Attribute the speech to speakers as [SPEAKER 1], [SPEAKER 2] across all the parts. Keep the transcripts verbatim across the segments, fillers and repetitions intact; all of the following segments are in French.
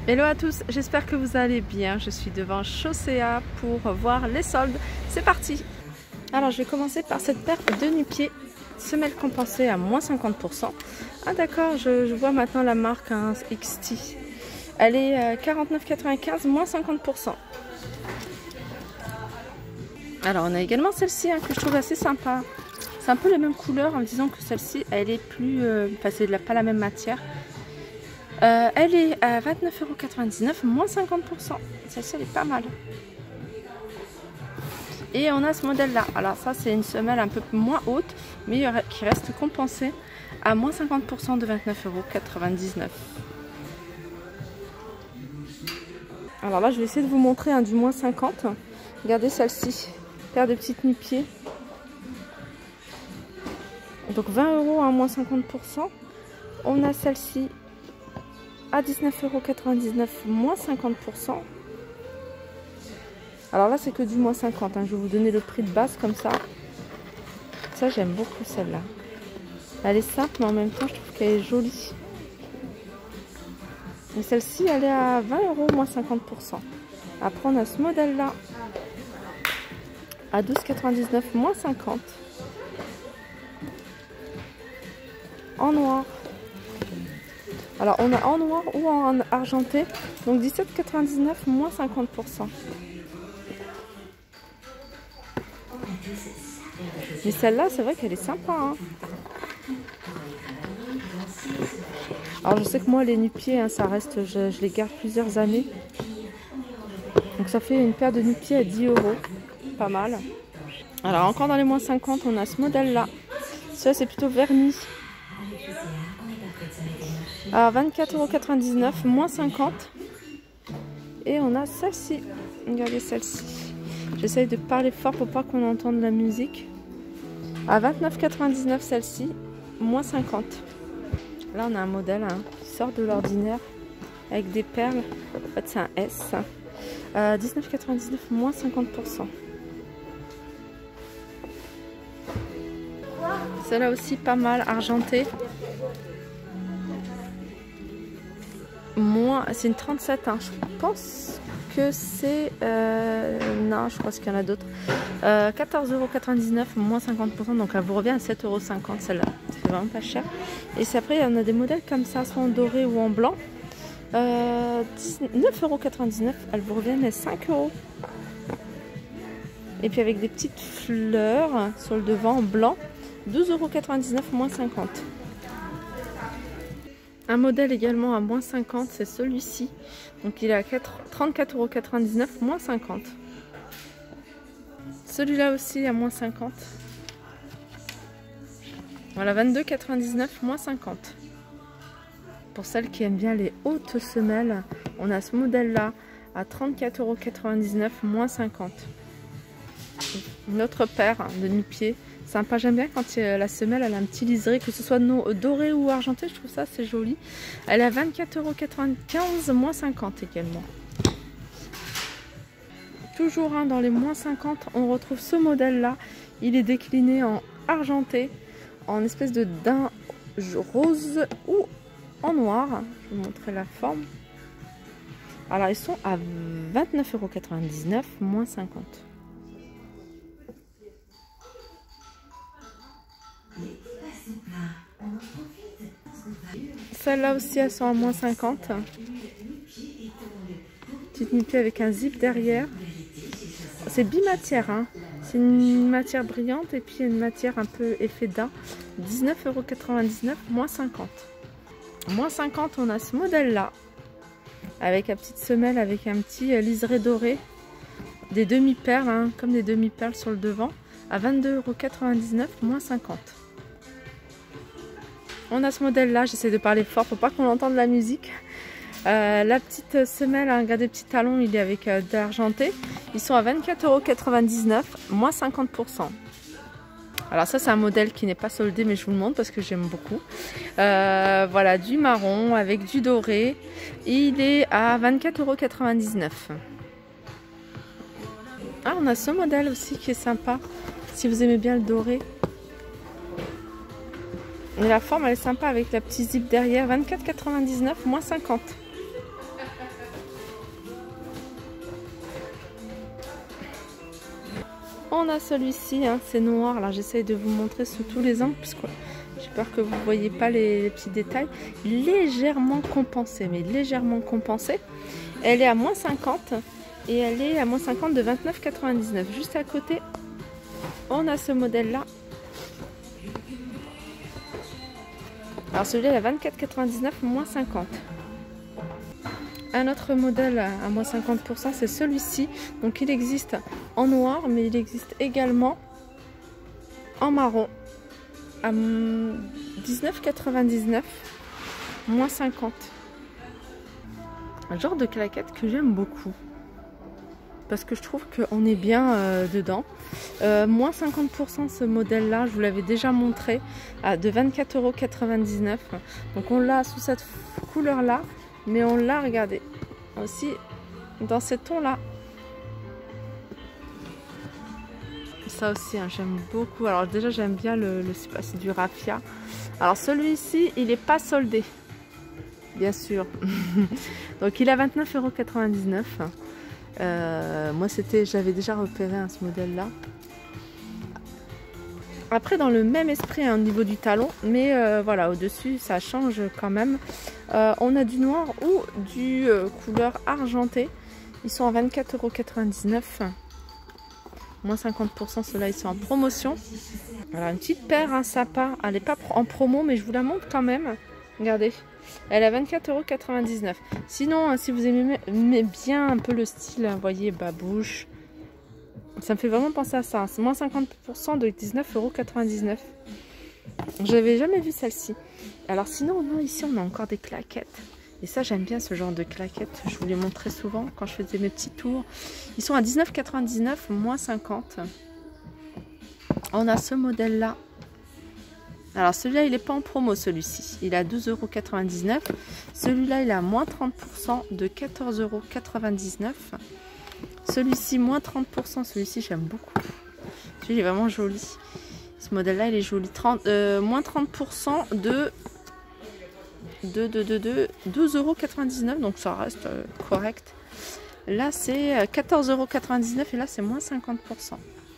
[SPEAKER 1] Hello à tous, j'espère que vous allez bien. Je suis devant Chaussea pour voir les soldes. C'est parti. Alors je vais commencer par cette paire de nu-pieds, semelle compensée à moins cinquante pour cent. Ah d'accord, je, je vois maintenant la marque hein, X T. Elle est à quarante-neuf quatre-vingt-quinze, moins cinquante pour cent. Alors on a également celle-ci hein, que je trouve assez sympa. C'est un peu les mêmes couleurs en disant que celle-ci elle est plus... Euh, enfin c'est pas la même matière. Euh, elle est à vingt-neuf euros quatre-vingt-dix-neuf, moins cinquante pour cent. Celle-ci, elle est pas mal. Et on a ce modèle-là. Alors ça, c'est une semelle un peu moins haute, mais qui reste compensée à moins cinquante pour cent de vingt-neuf euros quatre-vingt-dix-neuf. Alors là, je vais essayer de vous montrer un du moins cinquante. Regardez celle-ci. Paire de petites nu-pieds. Donc vingt euros à moins cinquante pour cent. On a celle-ci à dix-neuf euros quatre-vingt-dix-neuf, moins cinquante pour cent. Alors là, c'est que du moins cinquante. Hein. Je vais vous donner le prix de base comme ça. Ça, j'aime beaucoup celle-là. Elle est simple, mais en même temps, je trouve qu'elle est jolie. Et celle-ci, elle est à vingt euros, moins cinquante pour cent. Après, on a ce modèle-là à douze euros quatre-vingt-dix-neuf, moins cinquante. En noir. Alors on a en noir ou en argenté, donc dix-sept euros quatre-vingt-dix-neuf, moins cinquante pour cent. Mais celle-là, c'est vrai qu'elle est sympa. Hein. Alors je sais que moi les nu-pieds, hein, ça reste, je, je les garde plusieurs années. Donc ça fait une paire de nu-pieds à dix euros, pas mal. Alors encore dans les moins cinquante, on a ce modèle-là. Ça c'est plutôt vernis. À vingt-quatre euros quatre-vingt-dix-neuf, moins cinquante. Et on a celle-ci. Regardez celle-ci. J'essaye de parler fort pour pas qu'on entende la musique. À vingt-neuf euros quatre-vingt-dix-neuf, celle-ci, moins cinquante. Là, on a un modèle hein, qui sort de l'ordinaire avec des perles. En fait, c'est un S. Euh, dix-neuf euros quatre-vingt-dix-neuf, moins cinquante pour cent. Celle-là aussi, pas mal, argentée. Moins, c'est une trente-sept, hein. Je pense que c'est... Euh, non, je pense qu'il y en a d'autres. Euh, quatorze euros quatre-vingt-dix-neuf, moins cinquante pour cent, donc elle vous revient à sept euros cinquante celle-là. C'est vraiment pas cher. Et c'est après, il y en a des modèles comme ça, soit en doré ou en blanc. Euh, dix-neuf euros quatre-vingt-dix-neuf, elles vous reviennent à cinq euros. Et puis avec des petites fleurs sur le devant en blanc, douze euros quatre-vingt-dix-neuf, moins cinquante. Un modèle également à moins cinquante, c'est celui-ci. Donc il est à trente-quatre euros quatre-vingt-dix-neuf, moins cinquante. Celui-là aussi à moins cinquante. Voilà, vingt-deux euros quatre-vingt-dix-neuf, moins cinquante. Pour celles qui aiment bien les hautes semelles, on a ce modèle-là à trente-quatre euros quatre-vingt-dix-neuf, moins cinquante. Une autre paire de nu-pieds. Sympa, j'aime bien quand la semelle elle a un petit liseré, que ce soit doré ou argenté, je trouve ça c'est joli. Elle est à vingt-quatre euros quatre-vingt-quinze, moins cinquante également. Toujours hein, dans les moins cinquante, on retrouve ce modèle là. Il est décliné en argenté, en espèce de daim rose ou en noir. Je vais vous montrer la forme. Alors ils sont à vingt-neuf euros quatre-vingt-dix-neuf, moins cinquante. Celles-là aussi, elles sont à moins cinquante. Petite nu-pied avec un zip derrière. C'est bimatière. Hein. C'est une matière brillante et puis une matière un peu effet daim. dix-neuf euros quatre-vingt-dix-neuf, moins cinquante. Moins cinquante, on a ce modèle-là. Avec la petite semelle, avec un petit liseré doré. Des demi-perles, hein, comme des demi-perles sur le devant. À vingt-deux euros quatre-vingt-dix-neuf, moins cinquante. On a ce modèle-là, j'essaie de parler fort pour pas qu'on entende la musique. Euh, la petite semelle, hein, regardez, petit talon, il est avec euh, d'argenté. Ils sont à vingt-quatre euros quatre-vingt-dix-neuf, moins cinquante pour cent. Alors ça, c'est un modèle qui n'est pas soldé, mais je vous le montre parce que j'aime beaucoup. Euh, voilà, du marron avec du doré. Il est à vingt-quatre euros quatre-vingt-dix-neuf. Ah, on a ce modèle aussi qui est sympa, si vous aimez bien le doré. Et la forme elle est sympa avec la petite zip derrière, vingt-quatre euros quatre-vingt-dix-neuf, moins cinquante. On a celui-ci, hein, c'est noir. Là, j'essaye de vous montrer sous tous les angles, puisque j'ai peur que vous ne voyez pas les, les petits détails. Légèrement compensé, mais légèrement compensé. Elle est à moins cinquante et elle est à moins cinquante de vingt-neuf quatre-vingt-dix-neuf. Juste à côté, on a ce modèle-là. Alors celui-là, il est à vingt-quatre quatre-vingt-dix-neuf, moins cinquante. Un autre modèle à moins cinquante pour cent, c'est celui-ci. Donc il existe en noir, mais il existe également en marron. À dix-neuf quatre-vingt-dix-neuf, moins cinquante. Un genre de claquette que j'aime beaucoup. Parce que je trouve qu'on est bien euh, dedans. Euh, moins cinquante pour cent ce modèle-là, je vous l'avais déjà montré, à de vingt-quatre euros quatre-vingt-dix-neuf. Donc on l'a sous cette couleur-là. Mais on l'a, regardez, aussi dans ces tons-là. Ça aussi, hein, j'aime beaucoup. Alors déjà, j'aime bien le, le c'est du raffia. Alors celui-ci, il n'est pas soldé, bien sûr. Donc il est à vingt-neuf euros quatre-vingt-dix-neuf. Euh, moi, c'était, j'avais déjà repéré hein, ce modèle-là. Après, dans le même esprit hein, au niveau du talon, mais euh, voilà, au-dessus, ça change quand même. Euh, on a du noir ou du euh, couleur argentée. Ils sont à vingt-quatre euros quatre-vingt-dix-neuf. Moins cinquante pour cent, ceux-là, ils sont en promotion. Voilà, une petite paire, un sapin. Elle n'est pas en promo, mais je vous la montre quand même. Regardez, elle est à vingt-quatre euros quatre-vingt-dix-neuf. Sinon, hein, si vous aimez, aimez bien un peu le style, vous voyez, babouche. Ça me fait vraiment penser à ça. C'est moins cinquante pour cent de dix-neuf euros quatre-vingt-dix-neuf. J'avais jamais vu celle-ci. Alors sinon, non, ici, on a encore des claquettes. Et ça, j'aime bien ce genre de claquettes. Je vous les montrais souvent quand je faisais mes petits tours. Ils sont à dix-neuf quatre-vingt-dix-neuf, moins cinquante. On a ce modèle-là. Alors celui-là, il n'est pas en promo, celui-ci. Il est à douze euros quatre-vingt-dix-neuf. Celui-là, il est à moins trente pour cent de quatorze euros quatre-vingt-dix-neuf. Celui-ci, moins trente pour cent. Celui-ci, j'aime beaucoup. Celui-là, il est vraiment joli. Ce modèle-là, il est joli. trente, euh, moins trente pour cent de, de, de, de, de douze euros quatre-vingt-dix-neuf. Donc, ça reste euh, correct. Là, c'est quatorze euros quatre-vingt-dix-neuf. Et là, c'est moins cinquante pour cent.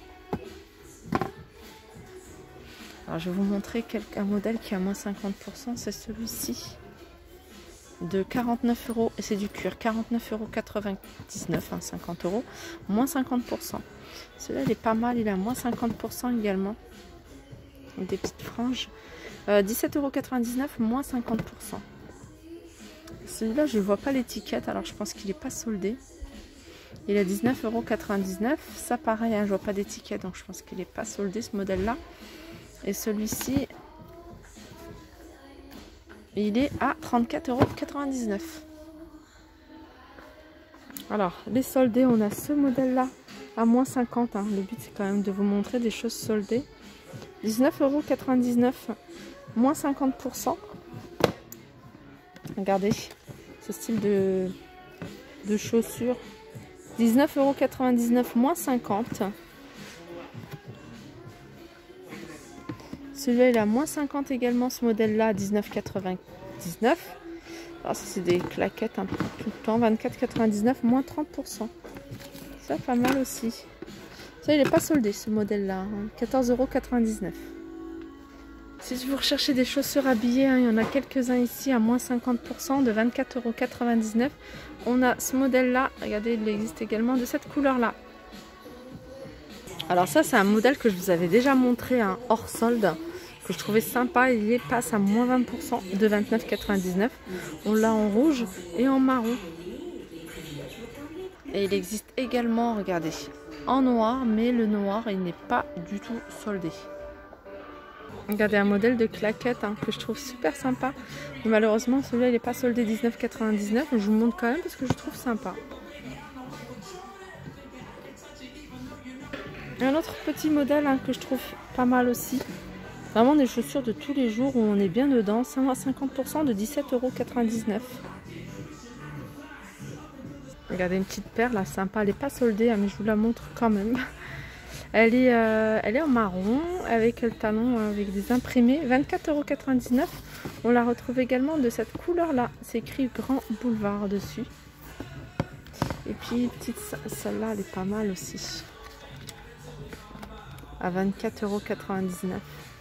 [SPEAKER 1] Alors, je vais vous montrer quelques, un modèle qui a moins cinquante pour cent. C'est celui-ci. De quarante-neuf euros. Et c'est du cuir. quarante-neuf euros quatre-vingt-dix-neuf. Hein, cinquante euros. Moins cinquante pour cent. Celui-là, il est pas mal. Il est à moins cinquante pour cent également. Des petites franges. Euh, dix-sept euros quatre-vingt-dix-neuf. Moins cinquante pour cent. Celui-là, je ne vois pas l'étiquette. Alors, je pense qu'il n'est pas soldé. Il est à dix-neuf euros quatre-vingt-dix-neuf. Ça, pareil, hein, je ne vois pas d'étiquette. Donc, je pense qu'il n'est pas soldé, ce modèle-là. Et celui-ci, il est à trente-quatre euros quatre-vingt-dix-neuf. Alors, les soldés, on a ce modèle-là à moins cinquante. Hein. Le but, c'est quand même de vous montrer des choses soldées. dix-neuf euros quatre-vingt-dix-neuf, moins cinquante pour cent. Regardez, ce style de, de chaussures. dix-neuf euros quatre-vingt-dix-neuf, moins cinquante. Celui-là, il est à moins cinquante également, ce modèle-là, à dix-neuf quatre-vingt-dix-neuf. Alors, ça, c'est des claquettes un peu tout le temps. vingt-quatre quatre-vingt-dix-neuf, moins trente pour cent. Ça, pas mal aussi. Ça, il n'est pas soldé, ce modèle-là. Hein. quatorze euros quatre-vingt-dix-neuf. Si vous recherchez des chaussures habillées, hein, il y en a quelques-uns ici à moins cinquante pour cent de vingt-quatre euros quatre-vingt-dix-neuf. On a ce modèle-là. Regardez, il existe également de cette couleur-là. Alors ça, c'est un modèle que je vous avais déjà montré hein, hors solde, que je trouvais sympa. Il est passe à moins vingt pour cent de vingt-neuf quatre-vingt-dix-neuf. On l'a en rouge et en marron. Et il existe également, regardez, en noir, mais le noir, il n'est pas du tout soldé. Regardez un modèle de claquette hein, que je trouve super sympa. Mais malheureusement, celui-là, il n'est pas soldé dix-neuf quatre-vingt-dix-neuf. Je vous montre quand même parce que je trouve sympa. Un autre petit modèle hein, que je trouve pas mal aussi. Vraiment des chaussures de tous les jours où on est bien dedans. cinquante pour cent de dix-sept euros quatre-vingt-dix-neuf. Regardez une petite paire là, sympa. Elle n'est pas soldée, hein, mais je vous la montre quand même. Elle est, euh, elle est en marron avec le talon euh, avec des imprimés. vingt-quatre euros quatre-vingt-dix-neuf. On la retrouve également de cette couleur là. C'est écrit Grand Boulevard dessus. Et puis petite, celle-là, elle est pas mal aussi. à vingt-quatre euros quatre-vingt-dix-neuf.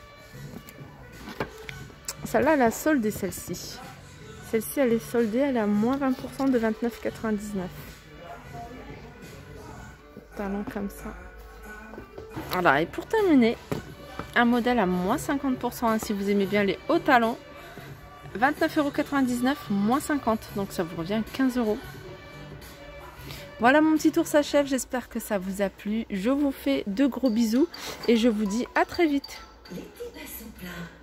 [SPEAKER 1] Celle-là, la solde est celle-ci. Celle-ci, elle est soldée, elle est à moins vingt pour cent de vingt-neuf euros quatre-vingt-dix-neuf. Talons comme ça. Voilà, et pour terminer, un modèle à moins cinquante pour cent, hein, si vous aimez bien les hauts talons. vingt-neuf euros quatre-vingt-dix-neuf, moins cinquante, donc ça vous revient quinze euros. Voilà, mon petit tour s'achève, j'espère que ça vous a plu. Je vous fais de gros bisous et je vous dis à très vite. Les petits pains sont pleins.